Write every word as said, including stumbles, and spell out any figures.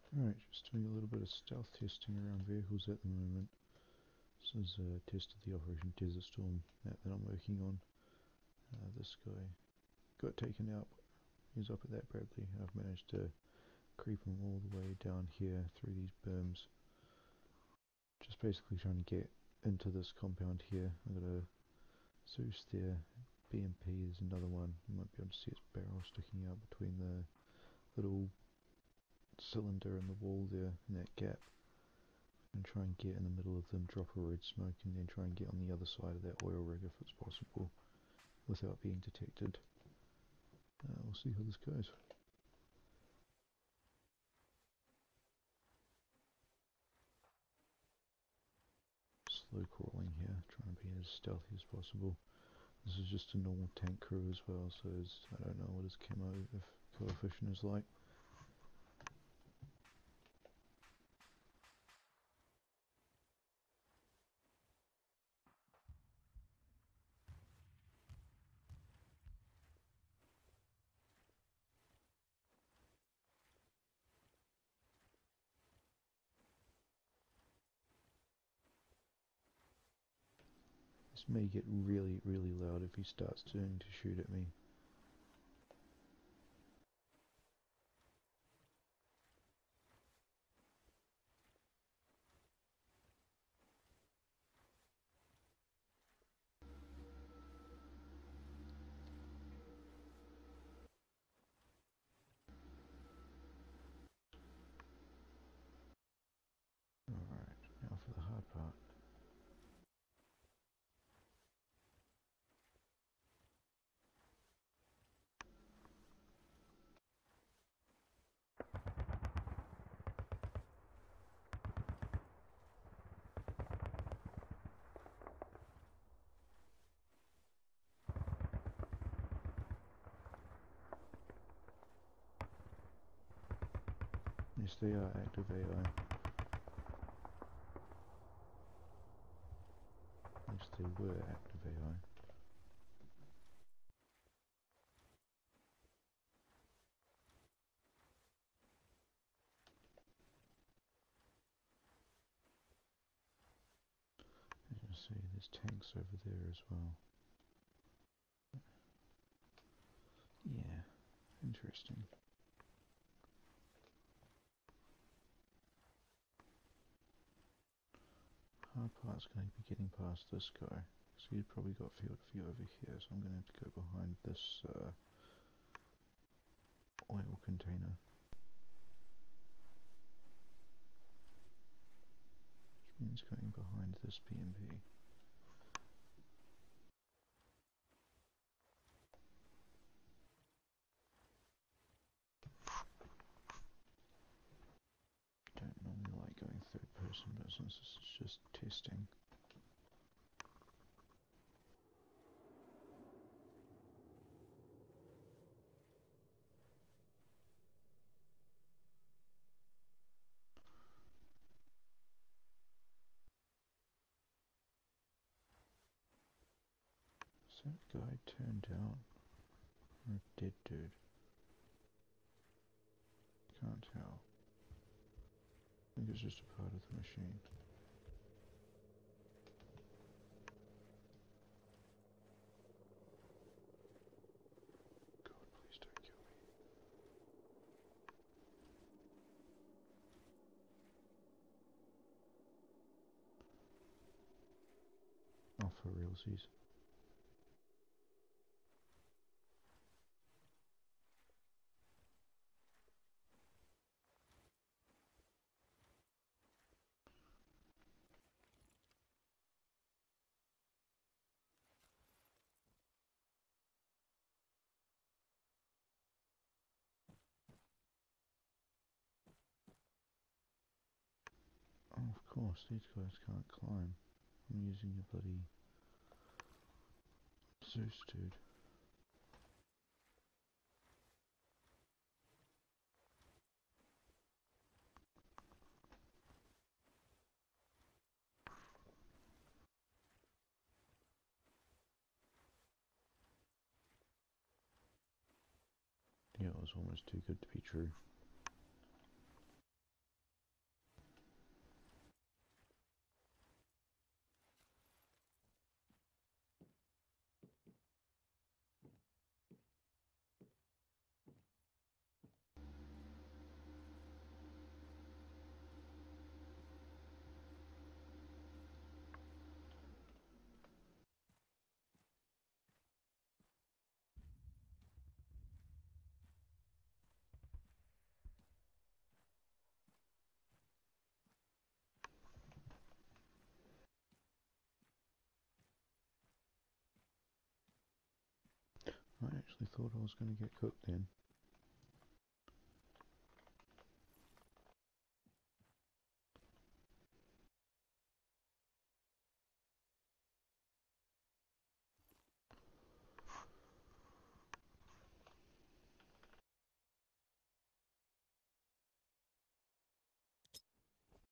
Alright, just doing a little bit of stealth testing around vehicles at the moment. This is a test of the Operation Desert Storm map that I'm working on. Uh, this guy got taken out. He's up at that Bradley. I've managed to creep him all the way down here through these berms. Just basically trying to get into this compound here. I've got a Zeus there. B M P is another one. You might be able to see its barrel sticking out between the little cylinder and the wall there in that gap. And try and get in the middle of them, drop a red smoke, and then try and get on the other side of that oil rig if it's possible without being detected. Uh, we'll see how this goes. Slow crawling here, trying to be as stealthy as possible. This is just a normal tank crew as well, so I don't know what his camo coefficient is like. This may get really, really loud if he starts turning to shoot at me. Alright, now for the hard part. Yes, they are active A I. Yes, they were active A I. As you see, there's tanks over there as well. Yeah, interesting. Hard part's going to be getting past this guy. So he's probably got field view over here, so I'm going to have to go behind this uh, oil container. Which means going behind this B M P. Don't normally like going third person, but since this is just testing. Is that guy turned out? Or a dead dude? Can't tell. I think it's just a part of the machine. God, please don't kill me. Oh, for realsies. Oh, of course, these guys can't climb. I'm using a bloody Zeus dude. Yeah, it was almost too good to be true. actually thought I was going to get cooked then.